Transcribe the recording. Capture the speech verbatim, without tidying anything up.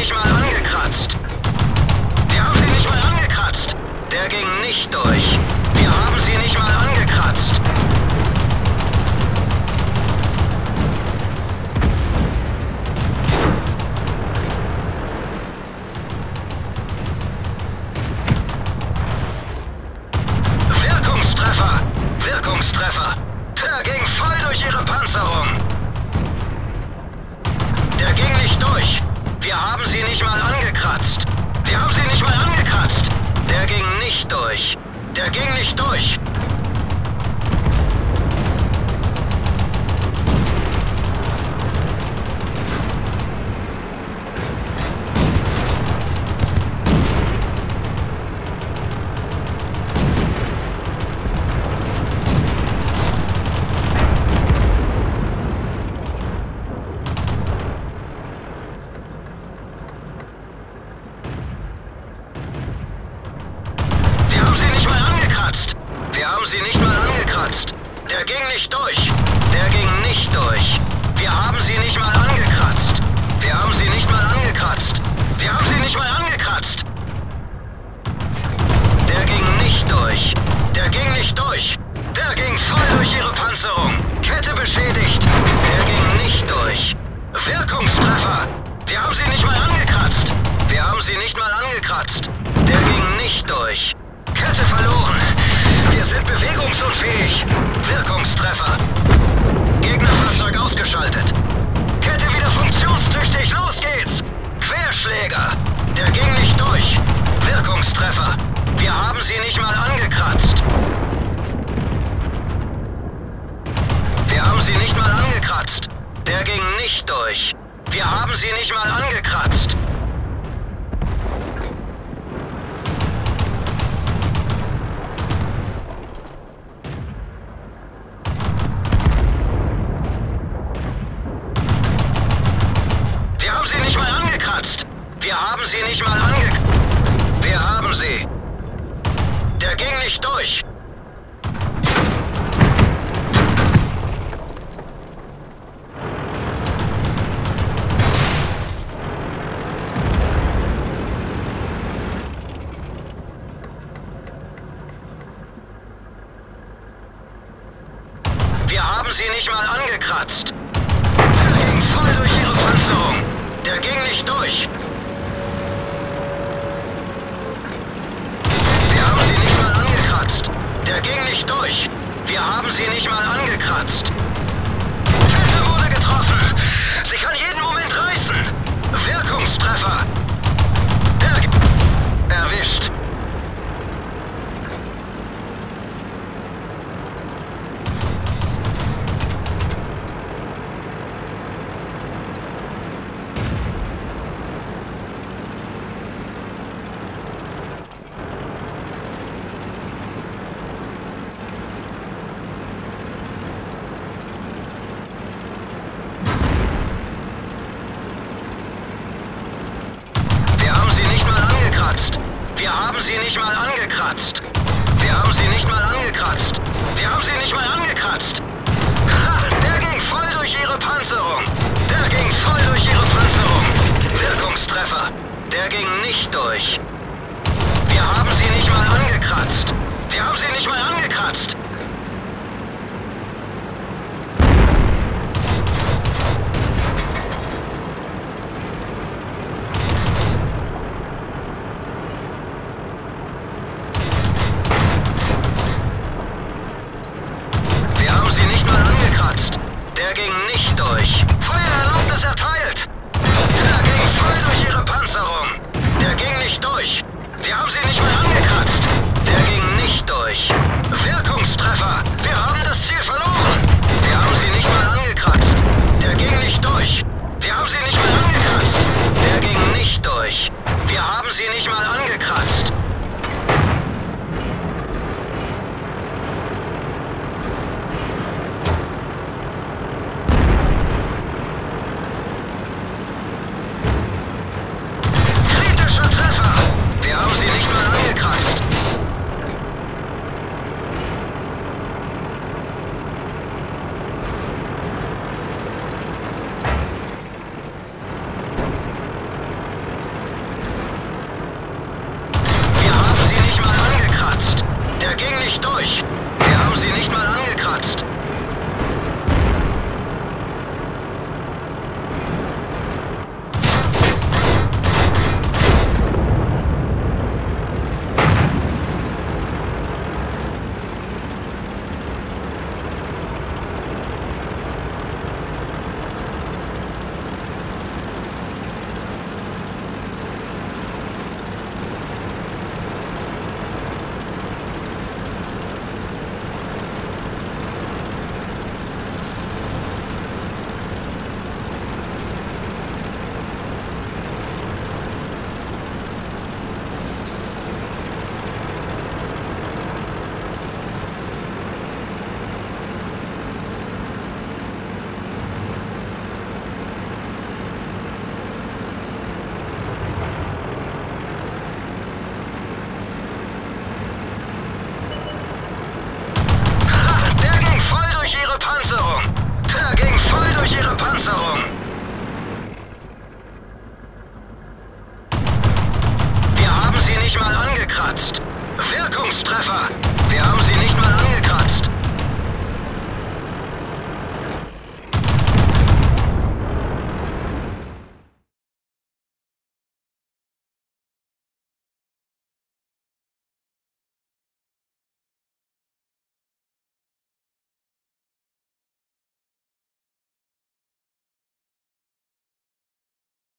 nicht mal angekratzt. Wir haben sie nicht mal angekratzt. Der ging nicht durch. Wir haben sie nicht mal angekratzt. Wirkungstreffer! Wirkungstreffer! Der ging voll durch ihre Panzerung. Der ging nicht durch. Wir haben sie nicht mal angekratzt. Wir haben sie nicht mal angekratzt. Der ging nicht durch. Der ging nicht durch. Wir haben sie nicht mal angekratzt. Der ging nicht durch. Der ging nicht durch. Wir haben sie nicht mal angekratzt. Wir haben sie nicht mal angekratzt. Wir haben sie nicht mal angekratzt. Der ging nicht durch. Der ging nicht durch. Der ging voll durch ihre Panzerung. Kette beschädigt. Der ging nicht durch. Wirkungstreffer. Wir haben sie nicht mal angekratzt. Wir haben sie nicht mal angekratzt. Der ging nicht durch. Kette verloren. Wir sind bewegungsunfähig. Wirkungstreffer. Gegnerfahrzeug ausgeschaltet. Kette wieder funktionstüchtig. Los geht's. Querschläger. Der ging nicht durch. Wirkungstreffer. Wir haben sie nicht mal angekratzt. Wir haben sie nicht mal angekratzt. Der ging nicht durch. Wir haben sie nicht mal angekratzt. Wir haben sie nicht mal angekratzt. Wir haben sie nicht mal angekratzt. Wir haben sie. Der ging nicht durch. Wir haben sie nicht mal angekratzt. Der ging voll durch ihre Panzerung. Der ging nicht durch. Wir haben sie nicht mal angekratzt. Der ging nicht durch. Wir haben sie nicht mal angekratzt. Kette wurde getroffen. Sie kann jeden Moment reißen. Wirkungstreffer. Der erwischt. Wir haben sie nicht mal angekratzt. Wir haben sie nicht mal angekratzt. Wir haben sie nicht mal angekratzt. Ha, der ging voll durch ihre Panzerung. Der ging voll durch ihre Panzerung. Wirkungstreffer. Der ging nicht durch. Wir haben sie nicht mal angekratzt. Wir haben sie nicht mal angekratzt. Der ging nicht durch. Feuererlaubnis erteilt. Der ging voll durch ihre Panzerung. Der ging nicht durch. Wir haben sie nicht mehr angekratzt. Der ging nicht durch. Wirkungstreffer. Wir haben das Ziel verloren.